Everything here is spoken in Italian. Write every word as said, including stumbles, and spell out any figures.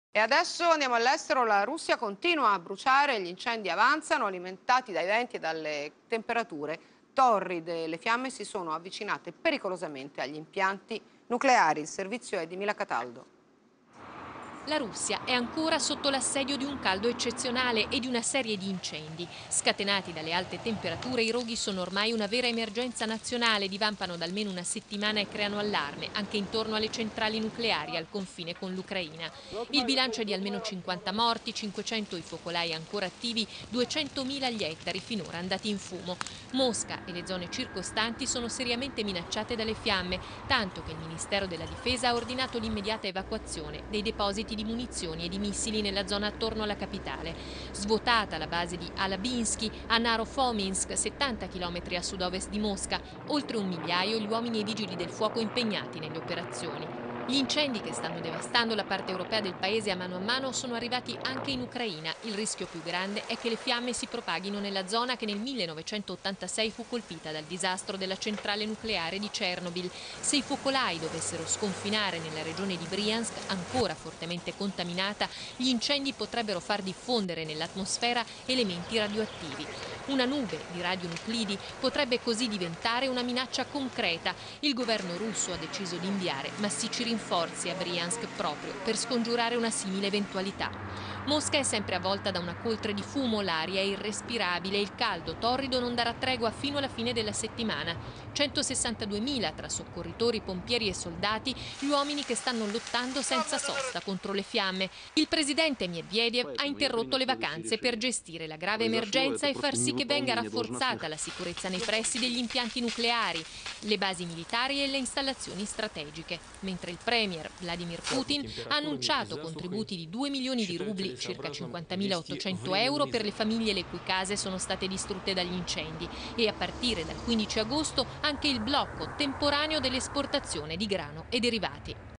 E adesso andiamo all'estero. La Russia continua a bruciare, gli incendi avanzano, alimentati dai venti e dalle temperature torride. Le fiamme si sono avvicinate pericolosamente agli impianti nucleari. Il servizio è di Mila Cataldo. La Russia è ancora sotto l'assedio di un caldo eccezionale e di una serie di incendi. Scatenati dalle alte temperature, i roghi sono ormai una vera emergenza nazionale, divampano da almeno una settimana e creano allarme anche intorno alle centrali nucleari al confine con l'Ucraina. Il bilancio è di almeno cinquanta morti, cinquecento i focolai ancora attivi, duecentomila gli ettari finora andati in fumo. Mosca e le zone circostanti sono seriamente minacciate dalle fiamme, tanto che il Ministero della Difesa ha ordinato l'immediata evacuazione dei depositi di munizioni e di missili nella zona attorno alla capitale. Svuotata la base di Alabinsky a Naro-Fominsk, settanta chilometri a sud-ovest di Mosca, oltre un migliaio gli uomini e i vigili del fuoco impegnati nelle operazioni. Gli incendi che stanno devastando la parte europea del paese a mano a mano sono arrivati anche in Ucraina. Il rischio più grande è che le fiamme si propaghino nella zona che nel millenovecentottantasei fu colpita dal disastro della centrale nucleare di Chernobyl. Se i focolai dovessero sconfinare nella regione di Briansk, ancora fortemente contaminata, gli incendi potrebbero far diffondere nell'atmosfera elementi radioattivi. Una nube di radionuclidi potrebbe così diventare una minaccia concreta. Il governo russo ha deciso di inviare massicci rinforzi a Briansk proprio per scongiurare una simile eventualità. Mosca è sempre avvolta da una coltre di fumo, l'aria è irrespirabile e il caldo torrido non darà tregua fino alla fine della settimana. centosessantaduemila tra soccorritori, pompieri e soldati, gli uomini che stanno lottando senza sosta contro le fiamme. Il presidente Medvedev ha interrotto le vacanze per gestire la grave emergenza e far sì che venga rafforzata la sicurezza nei pressi degli impianti nucleari, le basi militari e le installazioni strategiche, mentre il premier Vladimir Putin ha annunciato contributi di due milioni di rubli, circa cinquantamilaottocento euro, per le famiglie le cui case sono state distrutte dagli incendi, e a partire dal quindici agosto anche il blocco temporaneo dell'esportazione di grano e derivati.